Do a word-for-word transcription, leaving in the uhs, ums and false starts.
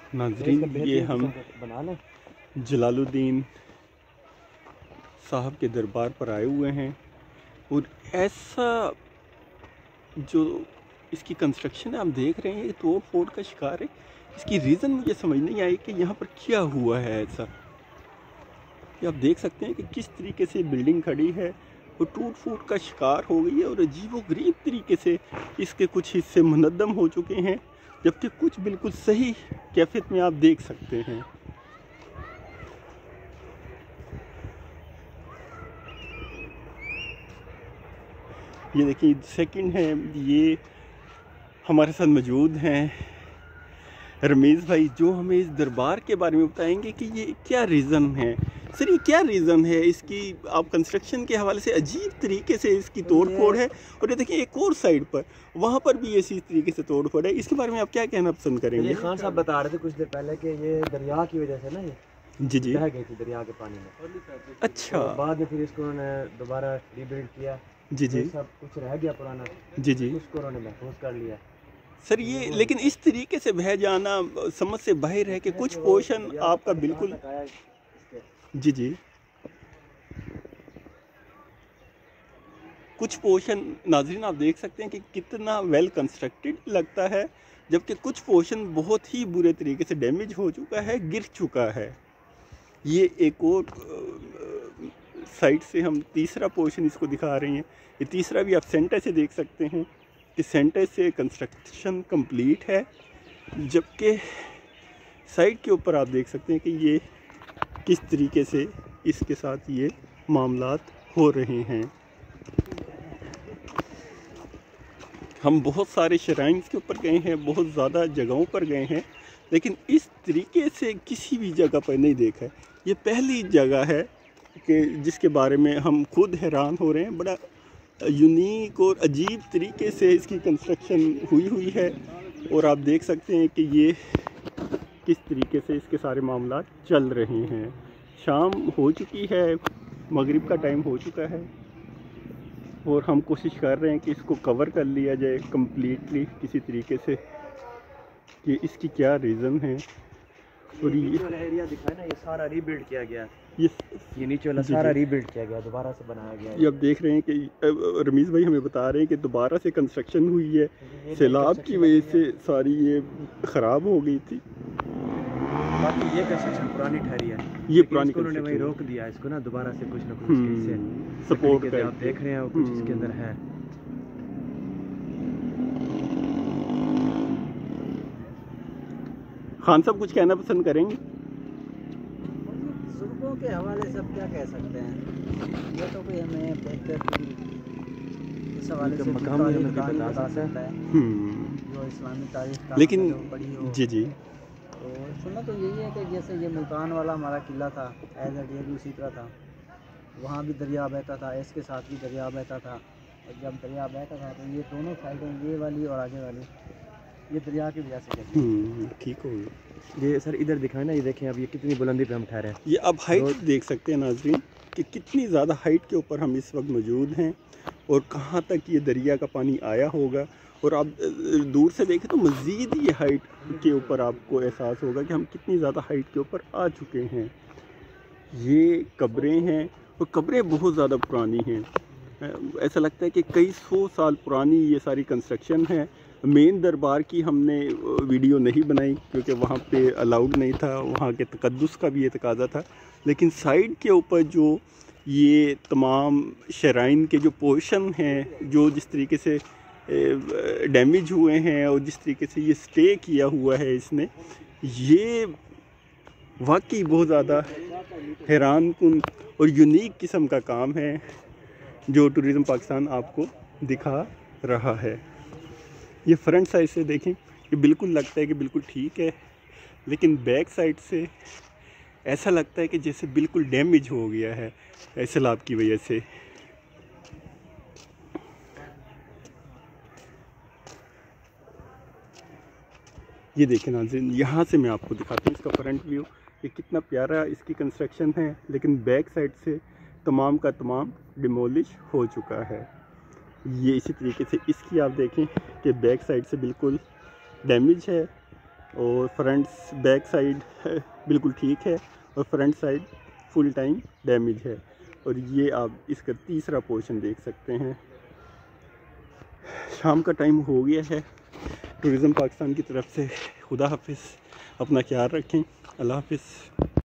नाज़रीन, ये हम जलालुद्दीन साहब के दरबार पर आए हुए हैं और ऐसा जो इसकी कंस्ट्रक्शन है आप देख रहे हैं, ये तोड़ फोड़ का शिकार है। इसकी रीज़न मुझे समझ नहीं आई कि यहाँ पर क्या हुआ है ऐसा। ये आप देख सकते हैं कि किस तरीके से बिल्डिंग खड़ी है और टूट फूट का शिकार हो गई है और अजीबोगरीब तरीके से इसके कुछ हिस्से मुनद्दम हो चुके हैं, जबकि कुछ बिल्कुल सही कैफियत में आप देख सकते हैं। ये देखिए सेकंड है, ये हमारे साथ मौजूद हैं रमेश भाई, जो हमें इस दरबार के बारे में बताएंगे कि ये क्या रीज़न है। सर, ये क्या रीज़न है इसकी? आप कंस्ट्रक्शन के हवाले से अजीब तरीके से इसकी तोड़ फोड़ है, और ये देखिए एक और साइड पर, वहाँ पर भी इसी तरीके से तोड़ फोड़ है। इसके बारे में आप क्या कहना पसंद करेंगे? खान साहब बता रहे थे कुछ देर पहले कि ये दरिया की वजह से ना ये जी जी बह गई थी दरिया के पानी में। अच्छा, तो बाद में फिर इसको उन्होंने दोबारा रीबिल्ड किया। जी जी, सब कुछ रह गया पुराना, जी जी, उसको उन्होंने महफूज कर लिया। सर ये लेकिन इस तरीके से बह जाना समझ से बाहर है कि कुछ पोर्शन आपका बिल्कुल, जी जी, कुछ पोर्शन नाज़रीन आप देख सकते हैं कि कितना वेल कंस्ट्रक्टेड लगता है, जबकि कुछ पोर्शन बहुत ही बुरे तरीके से डैमेज हो चुका है, गिर चुका है। ये एक और साइड से हम तीसरा पोर्शन इसको दिखा रहे हैं। ये तीसरा भी आप सेंटर से देख सकते हैं कि सेंटर से कंस्ट्रक्शन कंप्लीट है, जबकि साइड के ऊपर आप देख सकते हैं कि ये किस तरीके से इसके साथ ये मामलात हो रहे हैं। हम बहुत सारे शराइन्स के ऊपर गए हैं, बहुत ज़्यादा जगहों पर गए हैं, लेकिन इस तरीके से किसी भी जगह पर नहीं देखा है। ये पहली जगह है कि जिसके बारे में हम खुद हैरान हो रहे हैं। बड़ा यूनिक और अजीब तरीके से इसकी कंस्ट्रक्शन हुई हुई है, और आप देख सकते हैं कि ये किस तरीके से इसके सारे मामला चल रहे हैं। शाम हो चुकी है, मगरिब का टाइम हो चुका है, और हम कोशिश कर रहे हैं कि इसको कवर कर लिया जाए कम्प्लीटली किसी तरीके से कि इसकी क्या रीज़न है। और ये एरिया दिखा है ना, ये सारा रीबिल्ड किया गया, ये ये नीचे वाला सारा रीबिल्ड किया गया, दोबारा से बनाया गया। ये आप देख रहे हैं कि रमीज़ भाई हमें बता रहे हैं कि दोबारा से कंस्ट्रक्शन हुई है, सैलाब की वजह से सारी ये ख़राब हो गई थी। बाकी ये कंस्ट्रक्शन पुरानी ठहरी है, ये पुरानी उन्होंने वही रोक दिया इसको ना, दोबारा से कुछ ना कुछ इससे सपोर्ट कर, आप देख रहे हैं कुछ इसके अंदर है। खान साहब कुछ कहना पसंद करेंगे? जुल्मों के हवाले से अब क्या कह सकते हैं, ये तो कोई हमें बेहतर इस हवाले से मकामी बता सकता है जो इस्लामी तारीख का लेकिन बड़ी हो। जी जी, तो सुनना तो यही है कि जैसे ये मुल्तान वाला हमारा किला था, एज एट ये भी उसी तरह था, वहाँ भी दरिया बहता था, इसके साथ भी दरिया बहता था, और जब दरिया बहता था तो ये दोनों साइडें, ये वाली और आगे वाली, ये दरिया की वजह से ठीक हो गया। ये सर इधर दिखाए ना, ये देखें अब ये कितनी बुलंदी पे हम ठहरे हैं। ये अब हाइट देख सकते हैं नाजरीन कि कितनी ज़्यादा हाइट के ऊपर हम इस वक्त मौजूद हैं, और कहाँ तक ये दरिया का पानी आया होगा। और आप दूर से देखें तो मज़ीद ये हाइट के ऊपर आपको एहसास होगा कि हम कितनी ज़्यादा हाइट के ऊपर आ चुके हैं। ये कब्रें हैं, और कब्रें बहुत ज़्यादा पुरानी हैं, ऐसा लगता है कि कई सौ साल पुरानी ये सारी कंस्ट्रक्शन है। मेन दरबार की हमने वीडियो नहीं बनाई क्योंकि वहाँ पे अलाउड नहीं था, वहाँ के तकद्दुस का भी ये तकाज़ा था, लेकिन साइड के ऊपर जो ये तमाम शराइन के जो पोर्शन हैं, जो जिस तरीके से डैमेज हुए हैं और जिस तरीके से ये स्टे किया हुआ है इसने, ये वाकई बहुत ज़्यादा हैरान कुन और यूनिक किस्म का काम है जो टूरिज़म पाकिस्तान आपको दिखा रहा है। ये फ्रंट साइड से देखें, ये बिल्कुल लगता है कि बिल्कुल ठीक है, लेकिन बैक साइड से ऐसा लगता है कि जैसे बिल्कुल डैमेज हो गया है सैलाब की वजह से। ये देखें नाज़रीन, यहाँ से मैं आपको दिखाता हूँ इसका फ्रंट व्यू, ये कितना प्यारा इसकी कंस्ट्रक्शन है, लेकिन बैक साइड से तमाम का तमाम डिमोलिश हो चुका है। ये इसी तरीके से इसकी आप देखें कि बैक साइड से बिल्कुल डैमेज है, और फ्रंट्स बैक साइड बिल्कुल ठीक है और front side full time damage है। और ये आप इसका तीसरा पोर्शन देख सकते हैं। शाम का टाइम हो गया है। टूरिज़म पाकिस्तान की तरफ से खुदा हाफिज़, अपना ख्याल रखें, अल्लाह हाफिज़।